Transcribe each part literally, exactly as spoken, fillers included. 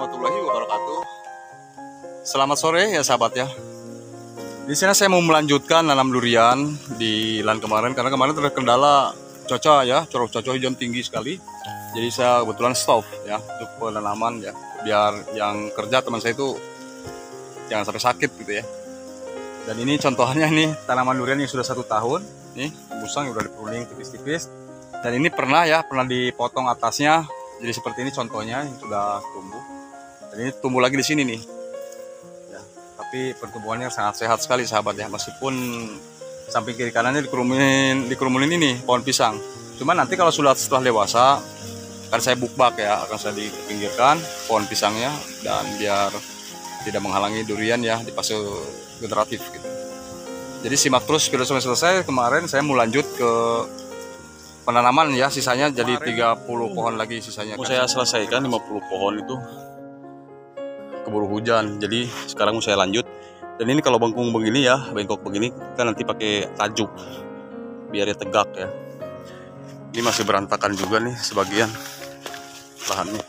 warahmatullahi wabarakatuh. Selamat sore ya sahabat ya. Di sini saya mau melanjutkan nanam durian di lahan kemarin karena kemarin terkendala cuaca ya, curah cuaca hujan tinggi sekali. Jadi saya kebetulan stop ya untuk penanaman ya, biar yang kerja teman saya itu jangan sampai sakit gitu ya. Dan ini contohnya nih tanaman durian yang sudah satu tahun, nih busang yang udah dipruning tipis-tipis. Dan ini pernah ya, pernah dipotong atasnya. Jadi seperti ini contohnya yang sudah tumbuh. Dan ini tumbuh lagi di sini nih. Ya, tapi pertumbuhannya sangat sehat sekali sahabat ya, meskipun samping kiri kanannya dikerumunin, dikerumunin ini pohon pisang. Cuma nanti kalau sudah setelah dewasa, akan saya bukbak ya, akan saya dipinggirkan pohon pisangnya dan biar tidak menghalangi durian ya di fase generatif gitu. Jadi simak terus video sampai selesai. Kemarin saya mau lanjut ke penanaman ya, sisanya jadi tiga puluh pohon lagi sisanya. Mau saya selesaikan lima puluh pohon itu keburu hujan. Jadi sekarang mau saya lanjut. Dan ini kalau bengkung begini ya, bengkok begini, kita nanti pakai tajuk biar dia tegak ya. Ini masih berantakan juga nih sebagian lahannya.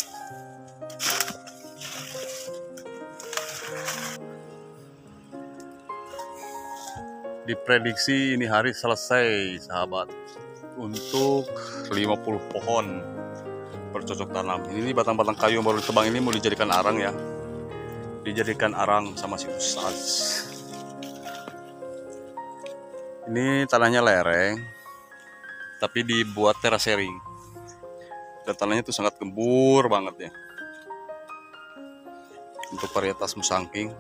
Diprediksi ini hari selesai sahabat untuk lima puluh pohon bercocok tanam. Ini batang-batang kayu yang baru ditebang ini mau dijadikan arang ya, dijadikan arang sama si Ustaz. Ini tanahnya lereng tapi dibuat terasering dan tanahnya itu sangat gembur banget ya untuk varietas musangking.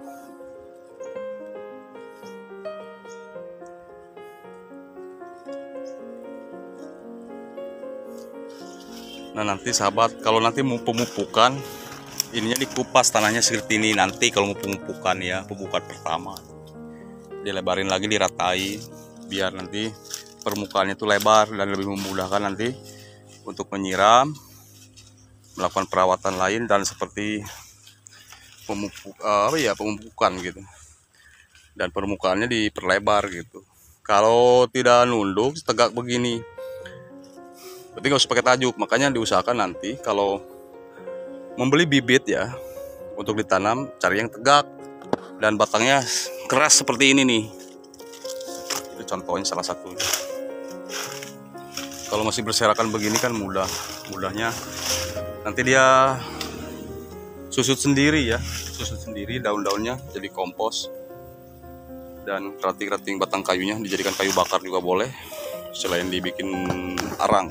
Nah nanti sahabat, kalau nanti mau pemupukan, ininya dikupas tanahnya seperti ini. Nanti kalau mau pemupukan ya, pemupukan pertama dilebarin lagi, diratai, biar nanti permukaannya itu lebar dan lebih memudahkan nanti untuk menyiram, melakukan perawatan lain dan seperti pemupuk, uh, apa ya, pemupukan gitu. Dan permukaannya diperlebar gitu. Kalau tidak nunduk tegak begini, tapi nggak usah pakai tajuk. Makanya diusahakan nanti kalau membeli bibit ya untuk ditanam, cari yang tegak dan batangnya keras seperti ini nih. Itu contohnya salah satunya. Kalau masih berserakan begini kan mudah, mudahnya nanti dia susut sendiri ya, susut sendiri daun-daunnya jadi kompos. Dan ranting-ranting batang kayunya dijadikan kayu bakar juga boleh, selain dibikin arang.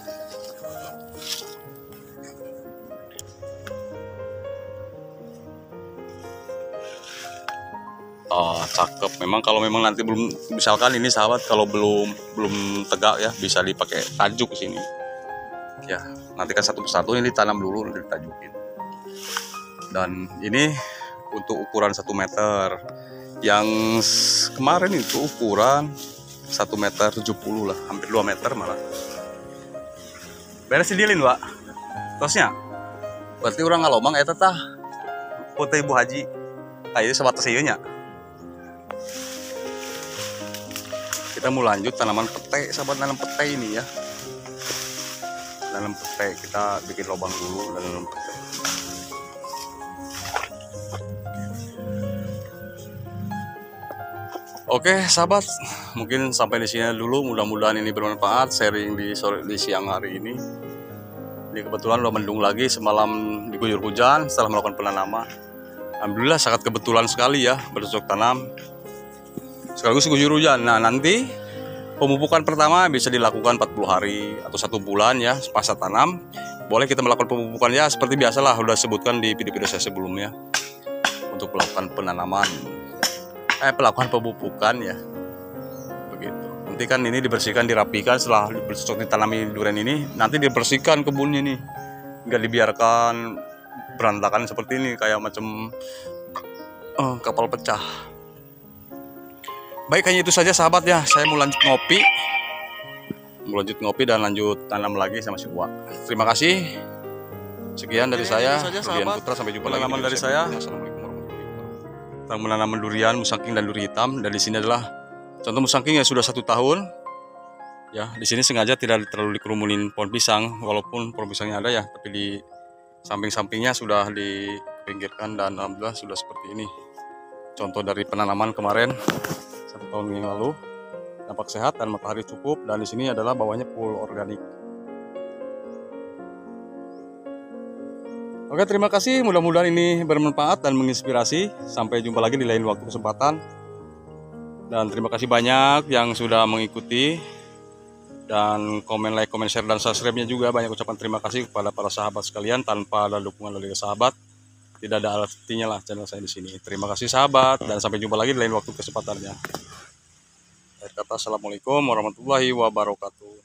Oh, cakep. Memang kalau memang nanti belum, misalkan ini sahabat kalau belum belum tegak ya, bisa dipakai tajuk ke sini. Ya, nanti kan satu persatu ini ditanam dulu, ditajukin. Dan ini untuk ukuran satu meter. Yang kemarin itu ukuran satu meter tujuh puluh lah, hampir dua meter malah. Beres dilin, Pak. Tosnya. Berarti orang ngalomang eta tah. Foto Ibu Haji. Kayak sebatas ieunya. Kita mau lanjut tanaman pete, sahabat, nanam pete ini ya. Nanam pete, kita bikin lubang dulu dan nanam pete. Oke sahabat, mungkin sampai di sini dulu. Mudah-mudahan ini bermanfaat sharing di sore di siang hari ini. Ini kebetulan udah mendung lagi, semalam diguyur hujan setelah melakukan penanaman. Alhamdulillah sangat kebetulan sekali ya bercocok tanam sekaligus diguyur hujan. Nah nanti pemupukan pertama bisa dilakukan empat puluh hari atau satu bulan ya pasca tanam. Boleh kita melakukan pemupukan ya seperti biasalah, udah sebutkan di video-video saya sebelumnya untuk melakukan penanaman. Eh, pelakukan pemupukan ya, begitu. Nanti kan ini dibersihkan, dirapikan setelah bercocok ditanami durian ini. Nanti dibersihkan kebunnya nih, nggak dibiarkan berantakan seperti ini kayak macam uh, kapal pecah. Baik, hanya itu saja sahabat ya. Saya mau lanjut ngopi, mau lanjut ngopi dan lanjut tanam lagi sama si Uwa. Terima kasih. Sekian dari Oke, saya, Rudian Putra. Sampai jumpa lagi dari saya. Assalamualaikum. Tentang menanam durian, musangking dan duri hitam. Dan di sini adalah contoh musangking yang sudah satu tahun. Ya, di sini sengaja tidak terlalu dikerumunin pohon pisang, walaupun pohon pisangnya ada ya, tapi di samping-sampingnya sudah di pinggirkan, dan alhamdulillah sudah seperti ini. Contoh dari penanaman kemarin satu tahun yang lalu, nampak sehat dan matahari cukup, dan di sini adalah bawahnya full organik. Oke, terima kasih. Mudah-mudahan ini bermanfaat dan menginspirasi. Sampai jumpa lagi di lain waktu kesempatan. Dan terima kasih banyak yang sudah mengikuti. Dan komen, like, komen, share, dan subscribe-nya juga. Banyak ucapan terima kasih kepada para sahabat sekalian. Tanpa ada dukungan dari sahabat, tidak ada artinya lah channel saya di sini. Terima kasih sahabat, dan sampai jumpa lagi di lain waktu kesempatannya. Akhir kata, assalamualaikum warahmatullahi wabarakatuh.